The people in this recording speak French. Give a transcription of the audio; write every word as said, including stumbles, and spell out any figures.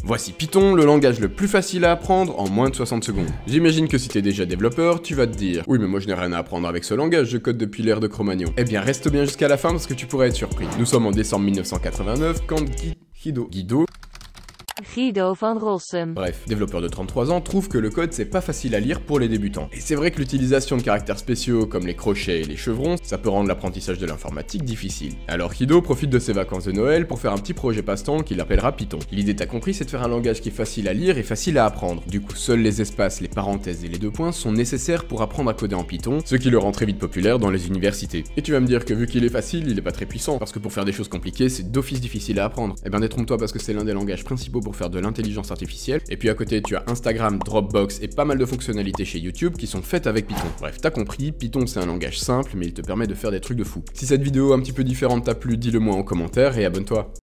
Voici Python, le langage le plus facile à apprendre en moins de soixante secondes. J'imagine que si t'es déjà développeur, tu vas te dire « Oui mais moi je n'ai rien à apprendre avec ce langage, je code depuis l'ère de Cro-Magnon ». Eh bien reste bien jusqu'à la fin parce que tu pourrais être surpris. Nous sommes en décembre mille neuf cent quatre-vingt-neuf quand Gui- Guido... Guido Guido van Rossum. Bref, développeur de trente-trois ans, trouve que le code c'est pas facile à lire pour les débutants. Et c'est vrai que l'utilisation de caractères spéciaux comme les crochets et les chevrons, ça peut rendre l'apprentissage de l'informatique difficile. Alors Guido profite de ses vacances de Noël pour faire un petit projet passe-temps qu'il appellera Python. L'idée, t'as compris, c'est de faire un langage qui est facile à lire et facile à apprendre. Du coup, seuls les espaces, les parenthèses et les deux points sont nécessaires pour apprendre à coder en Python, ce qui le rend très vite populaire dans les universités. Et tu vas me dire que vu qu'il est facile, il est pas très puissant, parce que pour faire des choses compliquées, c'est d'office difficile à apprendre. Eh bien détrompe-toi parce que c'est l'un des langages principaux pour faire de l'intelligence artificielle, et puis à côté tu as Instagram, Dropbox et pas mal de fonctionnalités chez YouTube qui sont faites avec Python. Bref, t'as compris, Python c'est un langage simple mais il te permet de faire des trucs de fou. Si cette vidéo un petit peu différente t'a plu, dis-le moi en commentaire et abonne-toi.